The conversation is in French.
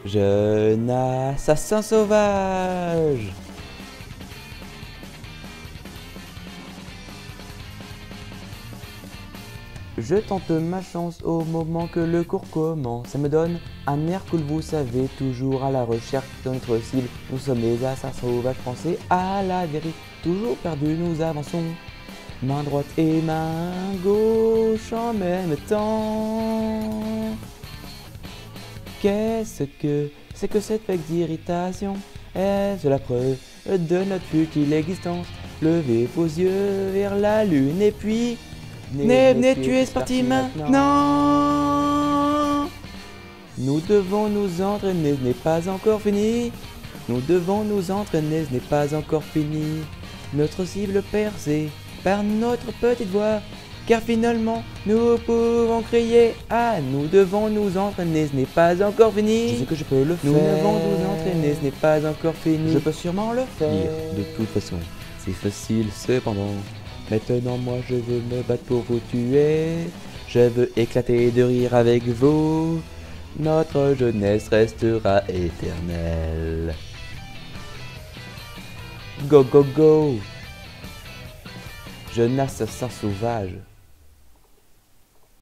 Jeune assassin sauvage. Je tente ma chance au moment que le cours commence. Ça me donne un air cool, vous savez, toujours à la recherche de notre cible. Nous sommes les assassins sauvages français à la dérive, toujours perdus, nous avançons. Main droite et main gauche en même temps. Qu'est-ce que c'est que cette vague d'irritation? Est-ce la preuve de notre futile existence? Levez vos yeux vers la lune et puis venez tuer, c'est parti maintenant. Nous devons nous entraîner, ce n'est pas encore fini. Nous devons nous entraîner, ce n'est pas encore fini. Notre cible percée par notre petite voix. Car finalement, nous pouvons crier « Ah, nous devons nous entraîner, ce n'est pas encore fini !» Je sais que je peux le faire. Nous devons nous entraîner, ce n'est pas encore fini. Je peux sûrement le faire. De toute façon, c'est facile cependant. Maintenant, moi, je veux me battre pour vous tuer. Je veux éclater de rire avec vous. Notre jeunesse restera éternelle. Go, go, go! Jeune assassin sauvage.